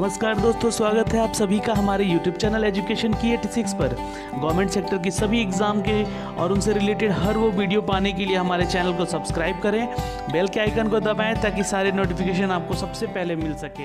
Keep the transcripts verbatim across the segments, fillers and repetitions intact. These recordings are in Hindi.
नमस्कार दोस्तों, स्वागत है आप सभी का हमारे यूट्यूब चैनल एजुकेशन की छियासी पर। गवर्नमेंट सेक्टर की सभी एग्जाम के और उनसे रिलेटेड हर वो वीडियो पाने के लिए हमारे चैनल को सब्सक्राइब करें, बेल के आइकन को दबाएं ताकि सारे नोटिफिकेशन आपको सबसे पहले मिल सके।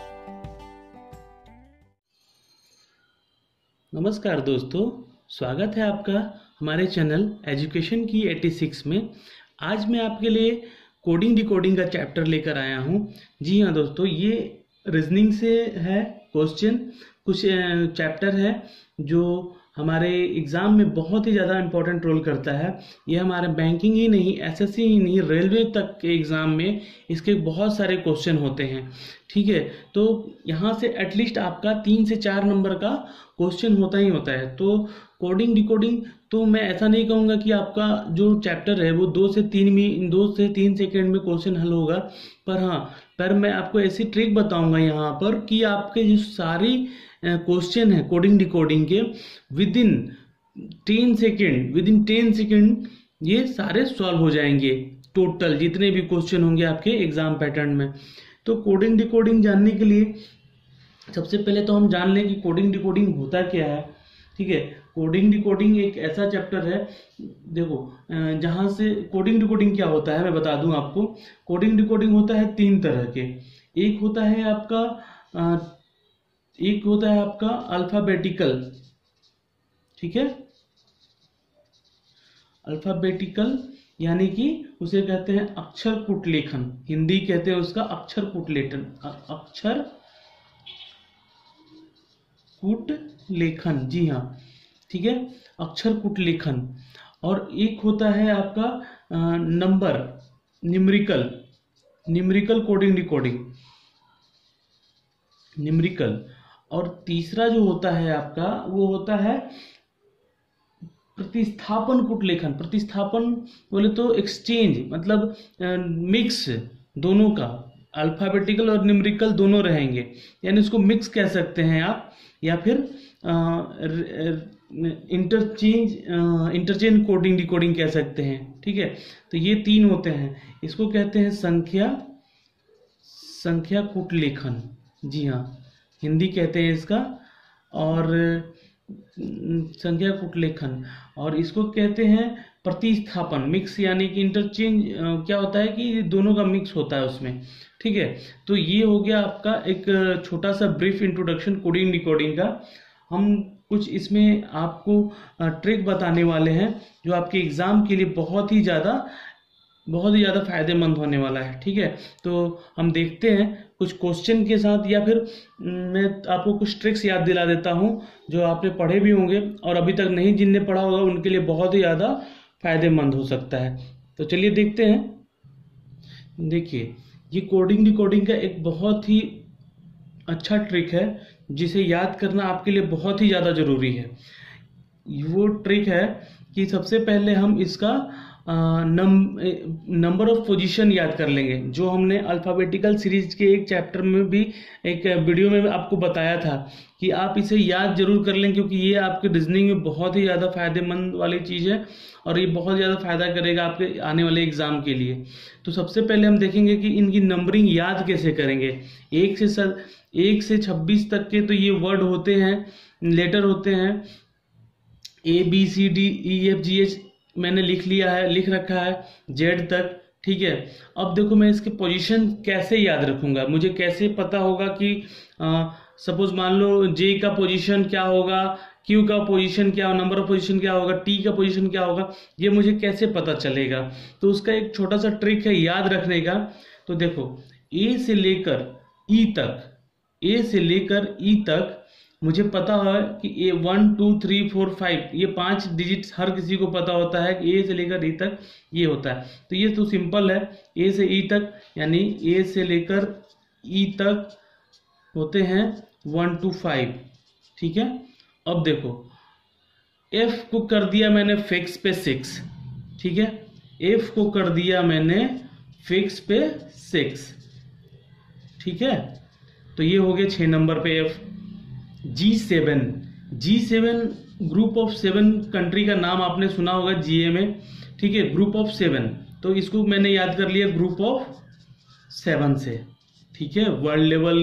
नमस्कार दोस्तों, स्वागत है आपका हमारे चैनल एजुकेशन की छियासी में। आज मैं आपके लिए कोडिंग डिकोडिंग का चैप्टर लेकर आया हूँ। जी हाँ दोस्तों, ये रीजनिंग से है क्वेश्चन, कुछ चैप्टर है जो हमारे एग्ज़ाम में बहुत ही ज़्यादा इम्पोर्टेंट रोल करता है। ये हमारे बैंकिंग ही नहीं, एसएससी ही नहीं, रेलवे तक के एग्ज़ाम में इसके बहुत सारे क्वेश्चन होते हैं। ठीक है, तो यहाँ से एटलीस्ट आपका तीन से चार नंबर का क्वेश्चन होता ही होता है। तो कोडिंग डिकोडिंग तो मैं ऐसा नहीं कहूँगा कि आपका जो चैप्टर है वो दो से तीन में दो से तीन सेकेंड में क्वेश्चन हल होगा, पर हाँ पर मैं आपको ऐसी ट्रिक बताऊंगा यहाँ पर कि आपके जो सारी क्वेश्चन है कोडिंग डिकोडिंग के within ten second within ten second ये सारे सॉल्व हो जाएंगे, टोटल जितने भी क्वेश्चन होंगे आपके एग्जाम पैटर्न में। तो कोडिंग डिकोडिंग जानने के लिए सबसे पहले तो हम जान लें कि कोडिंग डिकोडिंग होता क्या है। ठीक है, कोडिंग डिकोडिंग एक ऐसा चैप्टर है, देखो जहाँ से कोडिंग डिकोडिंग क्या होता है मैं बता दूं आपको। कोडिंग डिकोडिंग होता है तीन तरह के। एक होता है आपका एक होता है आपका अल्फाबेटिकल। ठीक है, अल्फाबेटिकल यानी कि उसे कहते हैं अक्षर कूट लेखन, हिंदी कहते हैं उसका अक्षर कूट लेखन अक्षर कूट लेखन जी हाँ, ठीक है, अक्षर कूट लेखन। और एक होता है आपका number numerical numerical coding decoding numerical. और तीसरा जो होता है आपका वो होता है प्रतिस्थापन कूट लेखन। प्रतिस्थापन बोले तो एक्सचेंज, मतलब मिक्स दोनों का, अल्फाबेटिकल और न्यूमेरिकल दोनों रहेंगे, यानी उसको मिक्स कह सकते हैं आप, या फिर इंटरचेंज इंटरचेंज कोडिंग डिकोडिंग कह सकते हैं। ठीक है, तो ये तीन होते हैं, इसको कहते हैं संख्या संख्या कूट लेखन। जी हाँ, हिंदी कहते हैं इसका, और संख्या कूट लेखन। और इसको कहते हैं प्रतिस्थापन, मिक्स, यानी कि इंटरचेंज क्या होता है कि दोनों का मिक्स होता है उसमें। ठीक है, तो ये हो गया आपका एक छोटा सा ब्रीफ इंट्रोडक्शन कोडिंग डिकोडिंग का। हम कुछ इसमें आपको ट्रिक बताने वाले हैं जो आपके एग्जाम के लिए बहुत ही ज़्यादा बहुत ही ज़्यादा फायदेमंद होने वाला है। ठीक है, तो हम देखते हैं कुछ क्वेश्चन के साथ, या फिर मैं आपको कुछ ट्रिक्स याद दिला देता हूं जो आपने पढ़े भी होंगे और अभी तक नहीं जिनने पढ़ा होगा उनके लिए बहुत ही ज़्यादा फायदेमंद हो सकता है। तो चलिए देखते हैं। देखिए, ये कोडिंग डिकोडिंग का एक बहुत ही अच्छा ट्रिक है जिसे याद करना आपके लिए बहुत ही ज़्यादा ज़रूरी है। वो ट्रिक है कि सबसे पहले हम इसका नंबर ऑफ पोजीशन याद कर लेंगे, जो हमने अल्फाबेटिकल सीरीज के एक चैप्टर में भी एक वीडियो में आपको बताया था कि आप इसे याद जरूर कर लें, क्योंकि ये आपके रीजनिंग में बहुत ही ज़्यादा फायदेमंद वाली चीज़ है और ये बहुत ज़्यादा फायदा करेगा आपके आने वाले एग्जाम के लिए। तो सबसे पहले हम देखेंगे कि इनकी नंबरिंग याद कैसे करेंगे। एक से सर एक से छब्बीस तक के तो ये वर्ड होते हैं, लेटर होते हैं, A B C D E F G H मैंने लिख लिया है, लिख रखा है जेड तक। ठीक है, अब देखो मैं इसके पोजीशन कैसे याद रखूंगा, मुझे कैसे पता होगा कि सपोज मान लो जे का पोजीशन क्या होगा, क्यू का पोजीशन क्या, नंबर ऑफ पोजीशन क्या होगा, टी का पोजीशन क्या होगा, ये मुझे कैसे पता चलेगा। तो उसका एक छोटा सा ट्रिक है याद रखने का। तो देखो, ए से लेकर ई तक ए से लेकर ई तक मुझे पता है कि A one two three four five, ये पांच डिजिट्स हर किसी को पता होता है कि ए से लेकर ई तक ये होता है। तो ये तो सिंपल है, ए से ई तक, यानी ए से लेकर ई तक होते हैं वन टू फाइव। ठीक है, अब देखो एफ को कर दिया मैंने फिक्स पे सिक्स। ठीक है, एफ को कर दिया मैंने फिक्स पे सिक्स। ठीक है, तो ये हो गया छह नंबर पे F. G seven G seven group of seven country का नाम आपने सुना होगा जीए में। ठीक है, ग्रुप ऑफ सेवन, तो इसको मैंने याद कर लिया ग्रुप ऑफ सेवन से। ठीक है, वर्ल्ड लेवल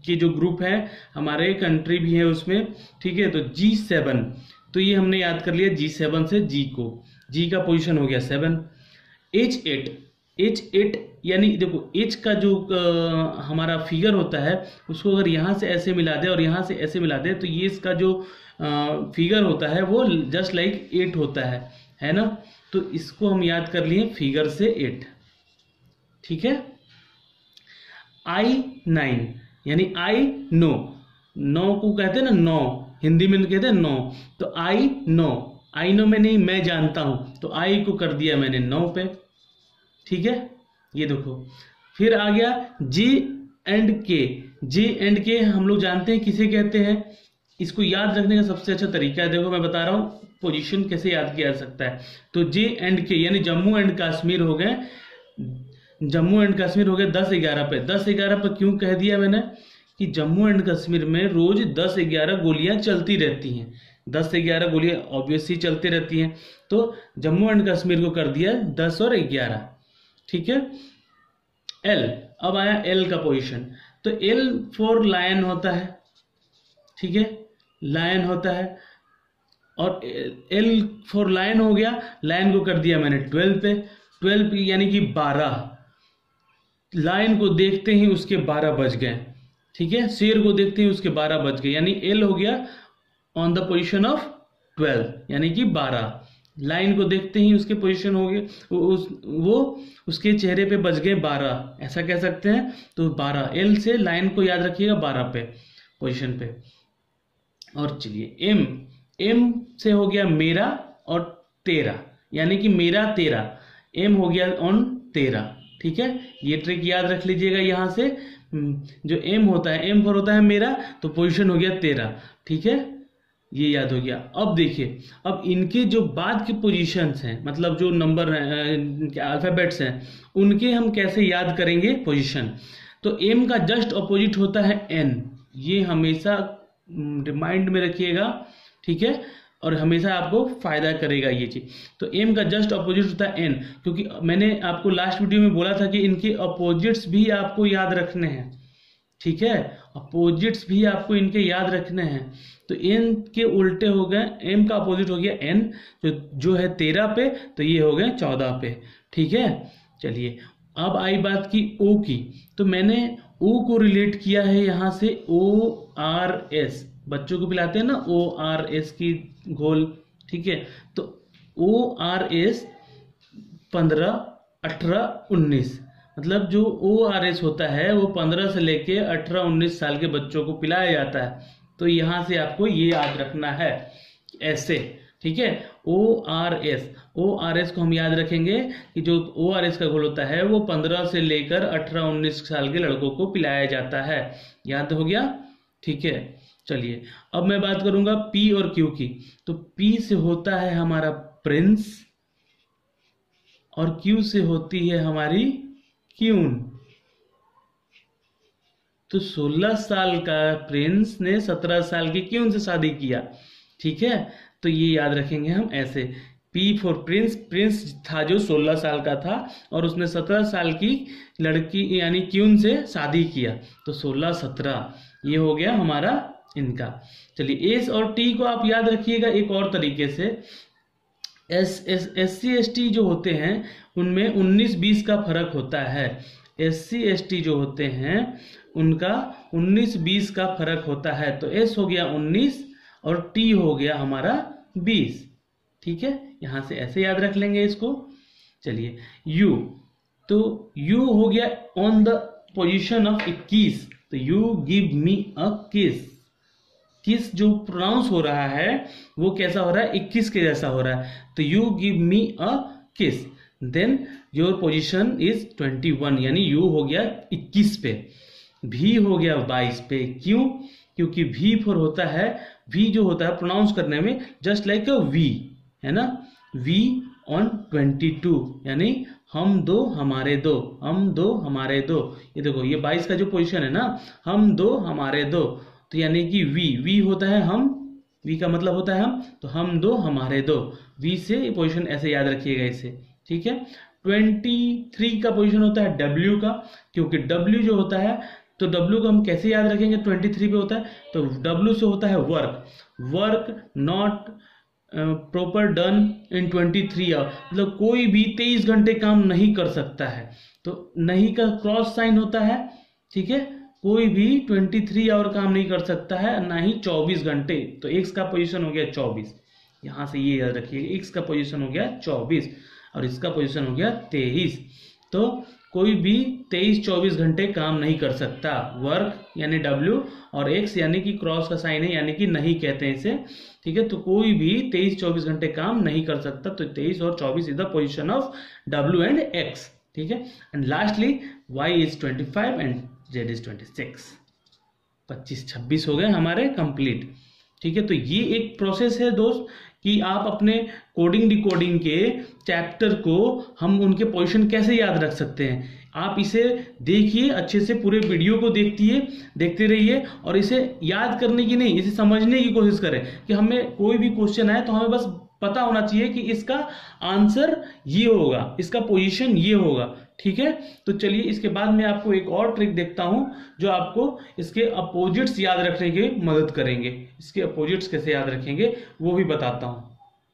के जो ग्रुप है, हमारे कंट्री भी है उसमें, ठीक है। तो जी सेवन, तो ये हमने याद कर लिया जी सेवन से जी को, जी का पोजीशन हो गया seven. H eight, H eight यानी देखो एच का जो आ, हमारा फिगर होता है उसको अगर यहाँ से ऐसे मिला दे और यहाँ से ऐसे मिला दे तो ये इसका जो फिगर होता है वो जस्ट लाइक एट होता है, है ना। तो इसको हम याद कर लिए फिगर से एट, ठीक है। आई नाइन यानी आई नो, नौ को कहते हैं ना नौ, हिंदी में कहते हैं नौ, तो आई नो, आई नो में नहीं मैं जानता हूं, तो आई को कर दिया मैंने नौ पे, ठीक है। ये देखो फिर आ गया जे एंड के, जे एंड के हम लोग जानते हैं किसे कहते हैं। इसको याद रखने का सबसे अच्छा तरीका है, देखो मैं बता रहा हूं पोजीशन कैसे याद किया जा सकता है। तो जे एंड के यानी जम्मू एंड कश्मीर हो गए, जम्मू एंड कश्मीर हो गए दस ग्यारह पे। दस ग्यारह पे क्यों कह दिया मैंने कि जम्मू एंड कश्मीर में रोज दस ग्यारह गोलियां चलती रहती हैं, दस ग्यारह गोलियां ऑब्वियसली चलती रहती हैं, तो जम्मू एंड कश्मीर को कर दिया दस और ग्यारह, ठीक है। एल, अब आया एल का पोजीशन, तो एल फॉर लायन होता है, ठीक है, लायन होता है। और एल फॉर लायन हो गया, लायन को कर दिया मैंने ट्वेल्व पे, ट्वेल्व यानी कि बारह, लायन को देखते ही उसके बारह बज गए, ठीक है। शेर को देखते ही उसके बारह बज गए, यानी एल हो गया on the position of twelve यानी कि बारह, लाइन को देखते ही उसके पोजीशन हो गए उस, वो उसके चेहरे पे बज गए बारह, ऐसा कह सकते हैं। तो बारह, एल से लाइन को याद रखिएगा बारह पे पोजीशन पे। और चलिए एम, एम से हो गया मेरा और तेरा, यानी कि मेरा तेरा, एम हो गया ऑन तेरा, ठीक है। ये ट्रिक याद रख लीजिएगा, यहां से जो एम होता है, एम फॉर होता है मेरा, तो पोजीशन हो गया तेरा, ठीक है, ये याद हो गया। अब देखिए, अब इनके जो बाद के पोजीशंस हैं, मतलब जो नंबर अल्फाबेट्स हैं, उनके हम कैसे याद करेंगे पोजीशन। तो एम का जस्ट अपोजिट होता है एन, ये हमेशा रिमाइंड में रखिएगा, ठीक है, और हमेशा आपको फायदा करेगा ये चीज। तो एम का जस्ट अपोजिट होता है एन, क्योंकि मैंने आपको लास्ट वीडियो में बोला था कि इनके अपोजिट्स भी आपको याद रखने हैं, ठीक है, अपोजिट्स भी आपको इनके याद रखने हैं। तो एन के उल्टे हो गए, एम का अपोजिट हो गया एन, जो जो है तेरह पे, तो ये हो गए चौदह पे, ठीक है। चलिए अब आई बात की ओ की, तो मैंने ओ को रिलेट किया है यहाँ से ओ आर एस, बच्चों को पिलाते हैं ना ओ आर एस की घोल, ठीक है। तो ओ आर एस पंद्रह, अठारह, उन्नीस, मतलब जो ओ आर एस होता है वो पंद्रह से लेके अठारह उन्नीस साल के बच्चों को पिलाया जाता है। तो यहां से आपको ये याद रखना है ऐसे, ठीक है। O R S, O R S को हम याद रखेंगे कि जो ओ आर एस का घोल होता है वो पंद्रह से लेकर अठारह उन्नीस साल के लड़कों को पिलाया जाता है, याद हो गया, ठीक है। चलिए अब मैं बात करूंगा पी और क्यू की। तो पी से होता है हमारा प्रिंस और क्यू से होती है हमारी क्यून। तो सोलह साल का प्रिंस ने सत्रह साल की क्यून से शादी किया, ठीक है। तो ये याद रखेंगे हम ऐसे, पी फॉर प्रिंस, प्रिंस था जो सोलह साल का था और उसने सत्रह साल की लड़की यानी क्यून से शादी किया, तो सोलह सत्रह ये हो गया हमारा इनका। चलिए एस और टी को आप याद रखिएगा एक और तरीके से, S S S C S T जो होते हैं उनमें उन्नीस बीस का फर्क होता है। एस सी एस टी जो होते हैं उनका उन्नीस बीस का फर्क होता है। तो एस हो गया उन्नीस और टी हो गया हमारा बीस, ठीक है। यहां से ऐसे याद रख लेंगे इसको। चलिए यू, तो यू हो गया ऑन द पोजीशन ऑफ इक्कीस, तो यू गिव मी अ किस, किस जो प्रोनाउंस हो रहा है वो कैसा हो रहा है, इक्कीस के जैसा हो रहा है। तो you give me a kiss, then your position is twenty one, यानी यू हो गया इक्कीस पे, भी हो गया बाईस पे। क्यों? क्योंकि भी फॉर होता है, भी जो होता है प्रोनाउंस करने में जस्ट लाइक अ वी, है ना, वी ऑन ट्वेंटी टू, यानी हम दो हमारे दो, हम दो हमारे दो। ये देखो ये बाईस का जो पोजीशन है ना, हम दो हमारे दो, तो यानी कि वी, वी होता है हम, वी का मतलब होता है हम, तो हम दो हमारे दो, वी से पोजीशन ऐसे याद रखिएगा इसे, ठीक है। ट्वेंटी थ्री का पोजीशन होता है डब्ल्यू का, क्योंकि डब्ल्यू जो होता है तो W को हम कैसे याद रखेंगे, तेईस पे होता है तो W से होता है work, work not proper done in तेईस आवर, मतलब कोई भी तेईस घंटे काम नहीं कर सकता है, तो नहीं का क्रॉस साइन होता है, ठीक है, कोई भी तेईस आवर काम नहीं कर सकता है, ना ही चौबीस घंटे, तो एक्स का पोजीशन हो गया चौबीस, यहां से ये याद रखिए, एक्स का पोजीशन हो गया चौबीस और इसका पोजीशन हो गया तेईस, तो कोई भी तेईस चौबीस घंटे काम नहीं कर सकता, वर्क यानी डब्ल्यू और एक्स यानी कि क्रॉस का साइन है, यानी कि नहीं कहते हैं इसे, ठीक है, तो कोई भी तेईस चौबीस घंटे काम नहीं कर सकता, तो तेईस और चौबीस is the position of W and X, ठीक है, and lastly Y is twenty five and Z is twenty six, पच्चीस छब्बीस हो गए हमारे कंप्लीट, ठीक है, तो ये एक प्रोसेस है दोस्त कि आप अपने कोडिंग डिकोडिंग के चैप्टर को हम उनके पोजीशन कैसे याद रख सकते हैं, आप इसे देखिए अच्छे से, पूरे वीडियो को देखिए, देखते रहिए और इसे याद करने की नहीं, इसे समझने की कोशिश करें कि हमें कोई भी क्वेश्चन आए तो हमें बस पता होना चाहिए कि इसका आंसर ये होगा, इसका पोजीशन ये होगा, ठीक है। तो चलिए इसके बाद मैं आपको एक और ट्रिक देखता हूं जो आपको इसके अपोजिट्स याद रखने की मदद करेंगे, इसके अपोजिट्स कैसे याद रखेंगे वो भी बताता हूं।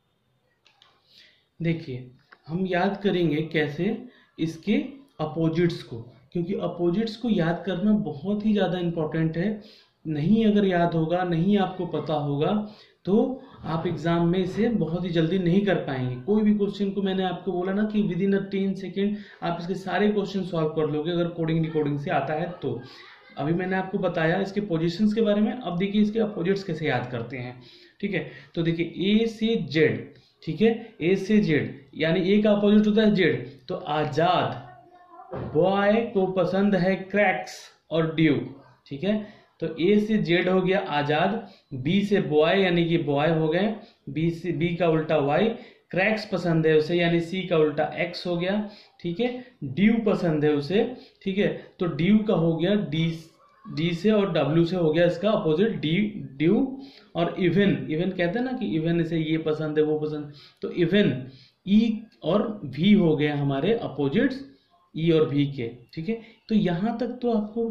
देखिए हम याद करेंगे कैसे इसके अपोजिट्स को, क्योंकि अपोजिट्स को याद करना बहुत ही ज़्यादा इम्पोर्टेंट है, नहीं अगर याद होगा, नहीं आपको पता होगा तो आप एग्जाम में इसे बहुत ही जल्दी नहीं कर पाएंगे। कोई भी क्वेश्चन को मैंने आपको बोला ना कि within a ten second आप इसके सारे क्वेश्चन सॉल्व कर लोगे अगर कोडिंग डिकोडिंग से आता है तो। अभी मैंने आपको बताया इसके पोजीशंस के बारे में, अब देखिए इसके अपोजिट्स कैसे याद करते हैं, ठीक है। तो देखिए ए से जेड, ठीक है, ए से जेड यानी ए का अपोजिट होता है जेड, तो आजाद बॉय को पसंद है क्रैक्स और ड्यू, ठीक है, तो ए से जेड हो गया आजाद, बी से बॉय यानी कि बॉय हो गए, बी से बी का उल्टा वाई, क्रैक्स पसंद है उसे यानी सी का उल्टा एक्स हो गया, ठीक है, ड्यू पसंद है उसे, ठीक है, तो ड्यू का हो गया डी, डी से और डब्ल्यू से हो गया इसका अपोजिट डी ड्यू, और इवन, इवन कहते हैं ना कि इवन इसे ये पसंद है वो पसंद, तो इवन ई और वी हो गए हमारे अपोजिट्स ई और वी के, ठीक है। तो यहां तक तो आपको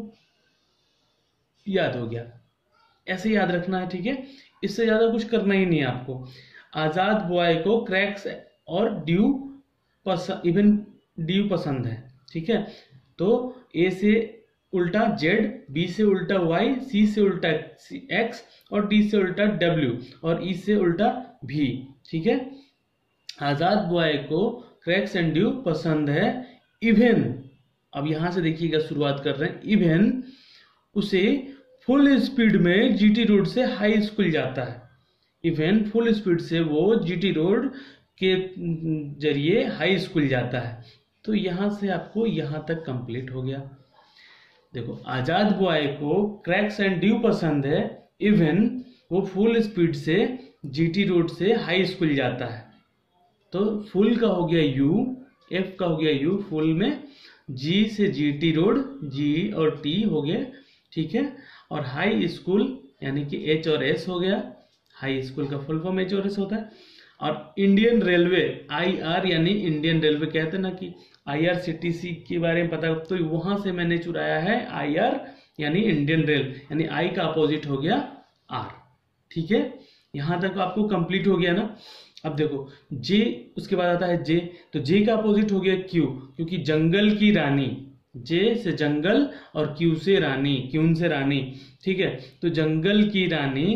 याद हो गया, ऐसे याद रखना है, ठीक है, इससे ज्यादा कुछ करना ही नहीं है आपको। आजाद बॉय को क्रैक्स और ड्यू पसंद, इवन ड्यू पसंद है, ठीक है, तो ए से उल्टा जेड, बी से उल्टा वाई, सी से उल्टा एक्स और डी से उल्टा डब्ल्यू और ई से उल्टा भी, ठीक है। आजाद बॉय को क्रैक्स एंड ड्यू पसंद है, इवन, अब यहां से देखिएगा शुरुआत कर रहे हैं, इवन उसे फुल स्पीड में जीटी रोड से हाई स्कूल जाता है, इवन फुल स्पीड से वो जीटी रोड के जरिए हाई स्कूल जाता है, तो यहां से आपको यहां तक कंप्लीट हो गया। देखो आजाद बॉय को क्रैक्स एंड ड्यू पसंद है, इवन वो फुल स्पीड से जीटी रोड से हाई स्कूल जाता है, तो फुल का हो गया यू, एफ का हो गया यू फुल में, जी से जीटी रोड, जी और टी हो गया, ठीक है, और हाई स्कूल यानी कि एच और एस हो गया, हाई स्कूल का फुल फॉर्म एच और एस होता है, और इंडियन रेलवे आई आर यानी इंडियन रेलवे, कहते हैं ना कि I R C T C के बारे में पता, तो वहां से मैंने चुराया है आई आर यानी इंडियन रेल, यानी आई का अपोजिट हो गया आर, ठीक है, यहां तक आपको कंप्लीट हो गया ना। अब देखो जे, उसके बाद आता है जे, तो जे का अपोजिट हो गया क्यू, क्योंकि जंगल की रानी, जे से जंगल और क्यू से रानी, क्यून से रानी, ठीक है, तो जंगल की रानी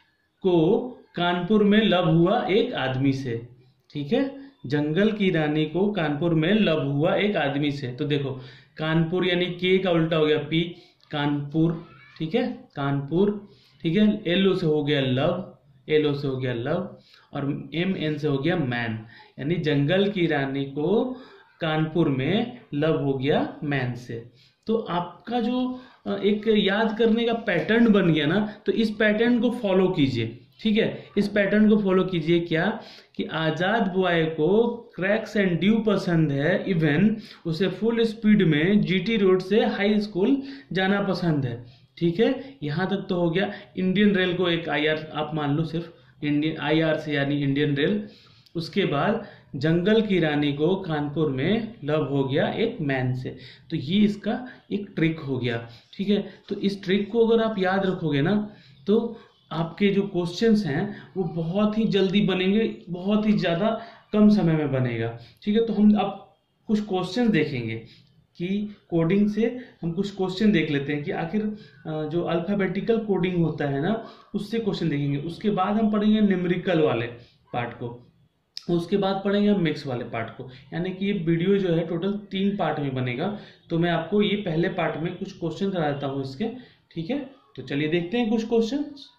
को कानपुर में लव हुआ एक आदमी से, ठीक है, जंगल की रानी को कानपुर में लव हुआ एक आदमी से, तो देखो कानपुर यानी के का उल्टा हो गया पी, कानपुर, ठीक है, कानपुर, ठीक है, एल ओ से हो गया लव, एल ओ से हो गया लव, और एम एन से हो गया मैन, यानी जंगल की रानी को कानपुर में लव हो गया मैन से। तो आपका जो एक याद करने का पैटर्न बन गया ना, तो इस पैटर्न को फॉलो कीजिए, ठीक है, इस पैटर्न को फॉलो कीजिए, क्या कि आजाद बॉय को क्रैक्स एंड ड्यू पसंद है, इवन उसे फुल स्पीड में जीटी रोड से हाई स्कूल जाना पसंद है, ठीक है, यहां तक तो हो गया। इंडियन रेल को एक आई आर आप मान लो, सिर्फ इंडियन आई आर से यानी इंडियन रेल, उसके बाद जंगल की रानी को कानपुर में लव हो गया एक मैन से। तो ये इसका एक ट्रिक हो गया, ठीक है। तो इस ट्रिक को अगर आप याद रखोगे ना तो आपके जो क्वेश्चंस हैं वो बहुत ही जल्दी बनेंगे, बहुत ही ज़्यादा कम समय में बनेगा, ठीक है। तो हम अब कुछ क्वेश्चन देखेंगे कि कोडिंग से हम कुछ क्वेश्चन देख लेते हैं कि आखिर जो अल्फ़ाबेटिकल कोडिंग होता है ना उससे क्वेश्चन देखेंगे। उसके बाद हम पढ़ेंगे न्यूमेरिकल वाले पार्ट को, उसके बाद पढ़ेंगे हम मिक्स वाले पार्ट को। यानी कि ये वीडियो जो है टोटल तीन पार्ट में बनेगा। तो मैं आपको ये पहले पार्ट में कुछ क्वेश्चन करा देता हूँ इसके, ठीक है। तो चलिए देखते हैं कुछ क्वेश्चन,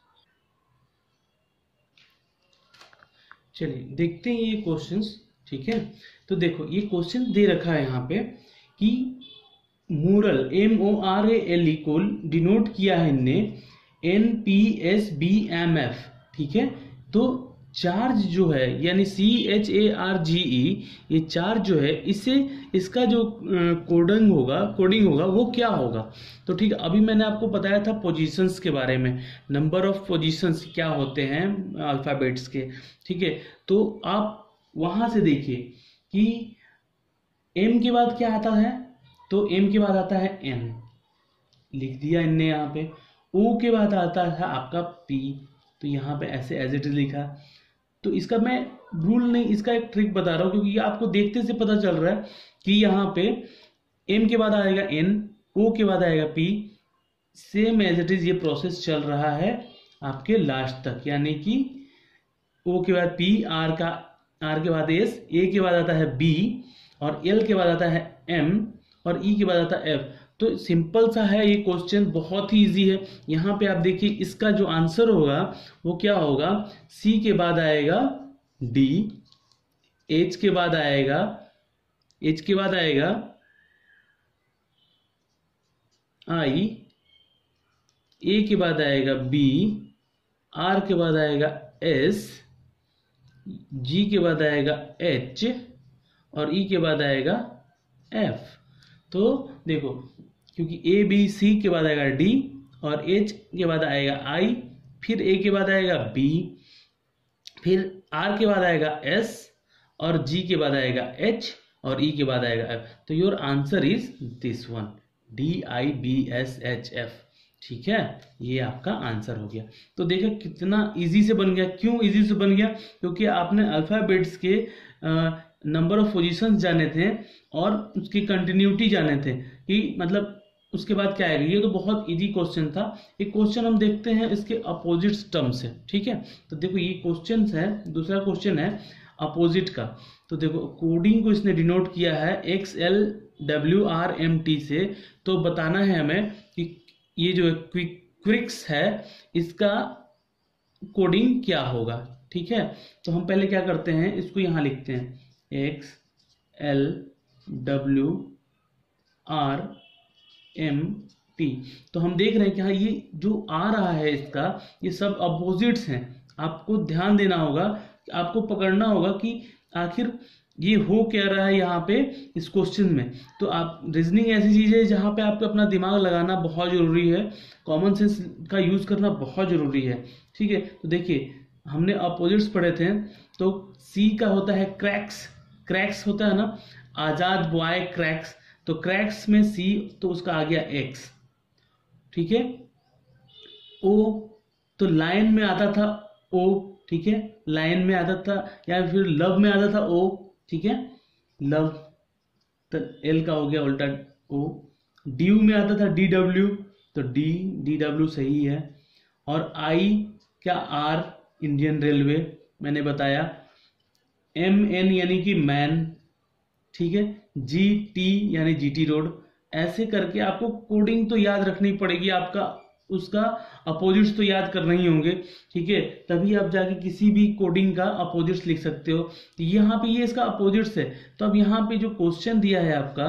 चलिए देखते हैं ये क्वेश्चंस, ठीक है। तो देखो ये क्वेश्चन दे रखा है यहाँ पे कि moral M O R A L E को डिनोट किया है इनने N P S B M F, ठीक है। तो चार्ज जो है यानी C H A R G ई, ये चार्ज जो है इससे इसका जो कोडिंग होगा कोडिंग होगा वो क्या होगा। तो ठीक है, अभी मैंने आपको बताया था पोजीशंस के बारे में, नंबर ऑफ पोजीशंस क्या होते हैं अल्फ़ाबेट्स के, ठीक है। तो आप वहां से देखिए कि एम के बाद क्या आता है, तो एम के बाद आता है एन, लिख दिया इनने यहाँ पे। ओ के बाद आता है आपका पी, तो यहाँ पे ऐसे एज इट इज लिखा। तो इसका मैं रूल नहीं, इसका एक ट्रिक बता रहा हूँ क्योंकि ये आपको देखते से पता चल रहा है कि यहाँ पे एम के बाद आएगा एन, ओ के बाद आएगा P, same as it is ये प्रोसेस चल रहा है आपके लास्ट तक। यानी कि ओ के बाद पी, आर का आर के बाद एस, ए के बाद आता है बी, और एल के बाद आता है एम, और ई के बाद आता है एफ। तो सिंपल सा है ये क्वेश्चन, बहुत ही इजी है। यहाँ पे आप देखिए इसका जो आंसर होगा वो क्या होगा, सी के बाद आएगा डी, एच के बाद आएगा एच के बाद आएगा आई, ए के बाद आएगा बी, आर के बाद आएगा एस, जी के बाद आएगा एच, और ई के बाद आएगा एफ। तो देखो क्योंकि ए बी सी के बाद आएगा डी, और एच के बाद आएगा आई, फिर ए के बाद आएगा बी, फिर आर के बाद आएगा एस, और जी के बाद आएगा एच, और ई के बाद आएगा एफ। तो your answer is this one, D I B S H F, ठीक है। ये आपका आंसर हो गया। तो देखो कितना इजी से बन गया। क्यों इजी से बन गया, क्योंकि आपने अल्फाबेट्स के नंबर ऑफ पोजीशंस जाने थे और उसकी कंटिन्यूटी जाने थे कि मतलब उसके बाद क्या आएगा। ये तो बहुत इजी क्वेश्चन था। एक क्वेश्चन हम देखते हैं इसके अपोजिट टर्म से, ठीक है। तो देखो ये क्वेश्चन है, दूसरा क्वेश्चन है अपोजिट का। तो देखो कोडिंग को इसने डिनोट किया है X L W R M T से। तो बताना है हमें कि ये जो क्विक्स है इसका कोडिंग क्या होगा, ठीक है। तो हम पहले क्या करते हैं, इसको यहां लिखते हैं X L W R M T. तो हम देख रहे हैं कि हाँ ये जो आ रहा है इसका ये सब अपोजिट्स हैं। आपको ध्यान देना होगा, आपको पकड़ना होगा कि आखिर ये हो क्या रहा है यहाँ पे इस क्वेश्चन में। तो आप रीजनिंग ऐसी चीज है जहाँ पे आपको अपना दिमाग लगाना बहुत जरूरी है, कॉमन सेंस का यूज करना बहुत जरूरी है, ठीक है। तो देखिए हमने अपोजिट्स पढ़े थे, तो सी का होता है क्रैक्स, क्रैक्स होता है ना, आजाद बॉय क्रैक्स। तो क्रैक्स में सी, तो उसका आ गया एक्स, ठीक है। ओ तो लाइन में आता था ओ, ठीक है, लाइन में आता था, या फिर लव में आता था ओ, ठीक है, लव। तो एल का हो गया उल्टा ओ। ड्यू में आता था डी डब्ल्यू, तो डी डी डब्ल्यू सही है। और आई क्या, आर इंडियन रेलवे मैंने बताया। एम एन यानी कि मैन, ठीक है। जी टी यानी जीटी रोड। ऐसे करके आपको कोडिंग तो याद रखनी पड़ेगी, आपका उसका अपोजिट्स तो याद करना ही होंगे, ठीक है। तभी आप जाके किसी भी कोडिंग का अपोजिट्स लिख सकते हो। तो यहाँ पे ये इसका अपोजिट्स है। तो अब यहाँ पे जो क्वेश्चन दिया है आपका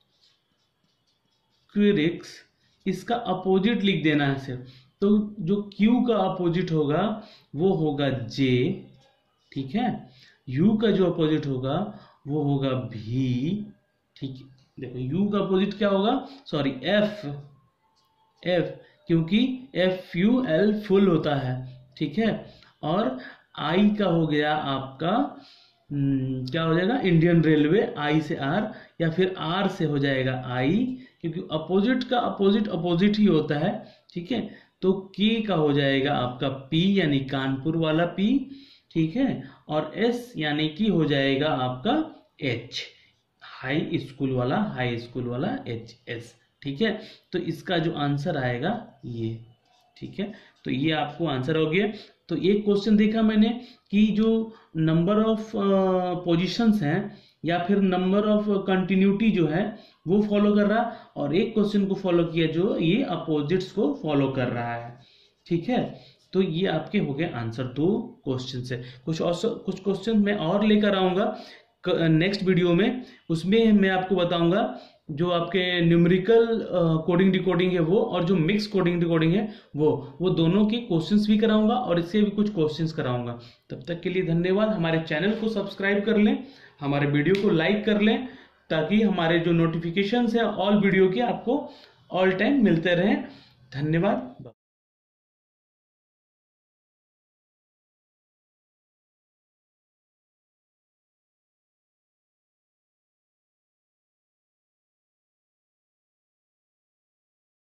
क्विरिक्स, इसका अपोजिट लिख देना है सिर्फ। तो जो Q का अपोजिट होगा वो होगा J, ठीक है। U का जो अपोजिट होगा वो होगा V, ठीक है। देखो U का अपोजिट क्या होगा, सॉरी F, F क्योंकि एफ यू एल फुल होता है, ठीक है। और I का हो गया आपका हम्म, क्या हो जाएगा, इंडियन रेलवे, आई से आर, या फिर आर से हो जाएगा आई, क्योंकि अपोजिट का अपोजिट अपोजिट ही होता है, ठीक है। तो के का हो जाएगा आपका पी, यानी कानपुर वाला पी, ठीक है। और एस यानी कि हो जाएगा आपका एच, हाई स्कूल वाला, हाई स्कूल वाला एच एस, ठीक है। तो इसका जो आंसर आएगा ये, ठीक है। तो ये आपको आंसर हो गया। तो एक क्वेश्चन देखा मैंने कि जो नंबर ऑफ पोजीशंस हैं या फिर नंबर ऑफ कंटिन्यूटी जो है वो फॉलो कर रहा, और एक क्वेश्चन को फॉलो किया जो ये अपोजिट्स को फॉलो कर रहा है, ठीक है। तो ये आपके हो गए आंसर दो क्वेश्चन से। कुछ और कुछ क्वेश्चन मैं और लेकर आऊंगा नेक्स्ट वीडियो में, उसमें मैं आपको बताऊंगा जो आपके न्यूमेरिकल कोडिंग डिकोडिंग है वो, और जो मिक्स कोडिंग डिकोडिंग है वो वो दोनों के क्वेश्चंस भी कराऊंगा और इससे भी कुछ क्वेश्चंस कराऊंगा। तब तक के लिए धन्यवाद। हमारे चैनल को सब्सक्राइब कर लें, हमारे वीडियो को लाइक कर लें, ताकि हमारे जो नोटिफिकेशंस है ऑल वीडियो के आपको ऑल टाइम मिलते रहें। धन्यवाद।